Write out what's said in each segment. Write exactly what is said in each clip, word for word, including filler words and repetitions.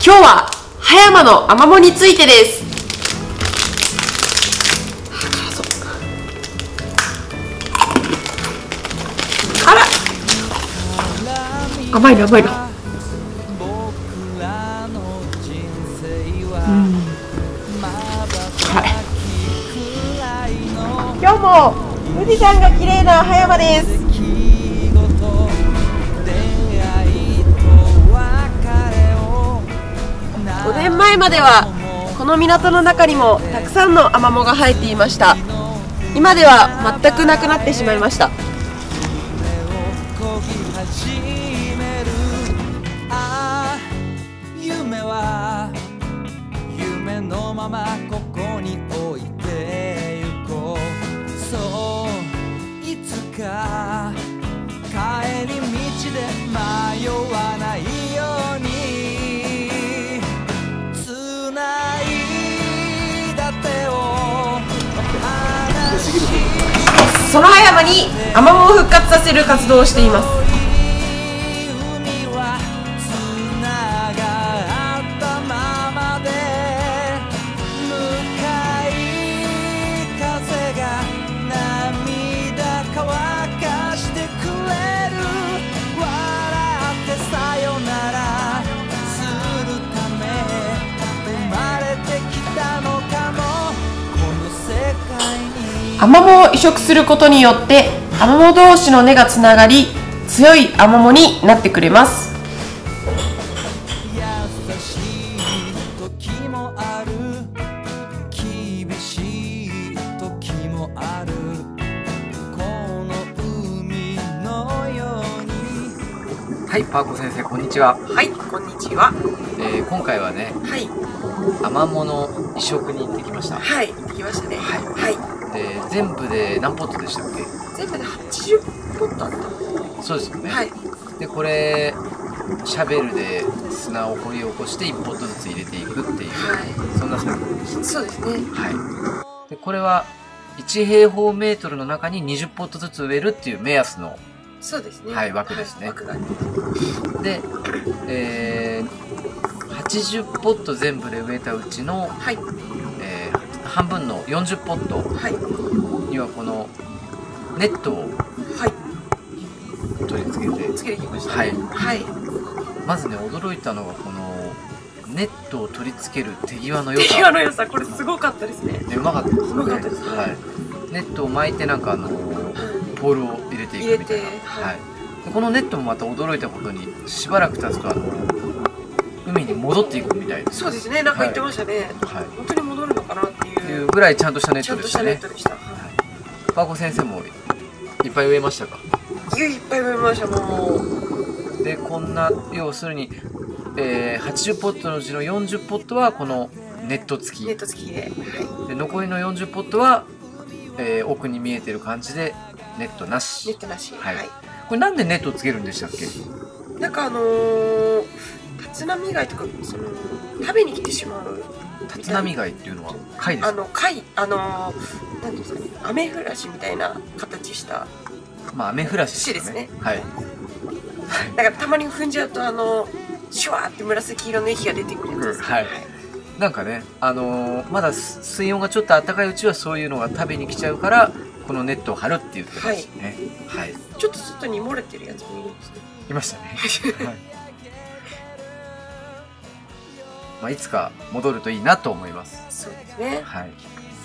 今日は葉山のアマモについてです。辛い。甘いの甘いの。うん、辛い。今日も富士山が綺麗な葉山です。ごねんまえまではこの港の中にもたくさんのアマモが生えていました。今では全くなくなってしまいました。 夢は夢のままここに置いてゆこう。そういつか帰り道で迷わないようにつないだ手を離し。 その葉山にアマモを復活させる活動をしています。アマモを移植することによってアマモ同士の根がつながり、強いアマモになってくれます。 優しい時もある、厳しい時もある、この海のように。 はい、パーコ先生、こんにちは。 はい、こんにちは。 えー、今回はね、 はい、 アマモの移植に行ってきました。 はい、行ってきましたね。はい、はい。 で、全部で何ポットでしたっけ？ 全部ではちじゅうポットあった。 そうですよね。 はい。で、 これシャベルで砂を掘り起こしていちポットずつ入れていくっていう、はい、そんな作業でした。 そうですね。 はい。で、これはいち平方メートルの中ににじゅうポットずつ植えるっていう目安の、 そうですね。 はい、枠ですね。 はい、枠がで、えー、はちじゅうポット全部で植えたうちの、はい、えー、半分のよんじゅうポットにはこのネットを取り付けて、 つけてきましたね。 はい、 はい。 まずね、驚いたのがこのネットを取り付ける手際の良さ。 手際の良さ、これすごかったですね。 うまかったですね。 うまかったですね。 はい。ネットを巻いてなんかあのポールを入れていくみたいな。はい。このネットもまた驚いたことに、しばらく経つとあの海に戻っていくみたいです。 そうですね。なんか言ってましたね。はい。本当に戻るのかなっていうぐらいちゃんとしたネットでしたね。 ちゃんとしたネットでした。はい。 パーコ先生もいっぱい植えましたか？ いっぱい植えました。もう。 で、こんな要するに、えー、はちじゅうポットのうちのよんじゅうポットはこのネット付き。 ネット付きで。はい。 で、残りのよんじゅうポットは、えー、奥に見えてる感じでネットなし。 ネットなし。 はい。はい、これなんでネットをつけるんでしたっけ？ なんかあのー、立浪貝とかその食べに来てしまう。 立浪貝っていうのは貝ですか？ あの貝、あのー、なんですかね、アメフラシみたいな形した。 まあアメフラシですね。 はい。 だからたまに踏んじゃうとあのシュワーって紫色の液が出てくるやつです。 はい。なんかね、あのー、まだ水温がちょっと暖かいうちはそういうのが食べに来ちゃうからこのネットを張るって言ってましたね。はい。はい、 ちょっと外に漏れてるやつもいるんですね。 いましたね。はい。まあいつか戻るといいなと思います。 そうですね。はい。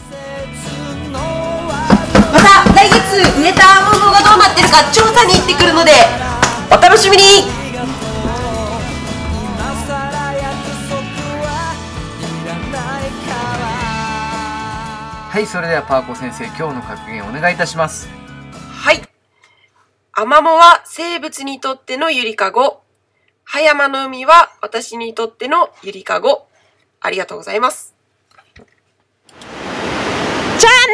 また来月植えたアマモがどうなってるか調査に行ってくるのでお楽しみに。 はい、それではパーコ先生、今日の格言お願いいたします。 はい。アマモは生物にとってのゆりかご。葉山の海は私にとってのゆりかご。ありがとうございます。じゃあね。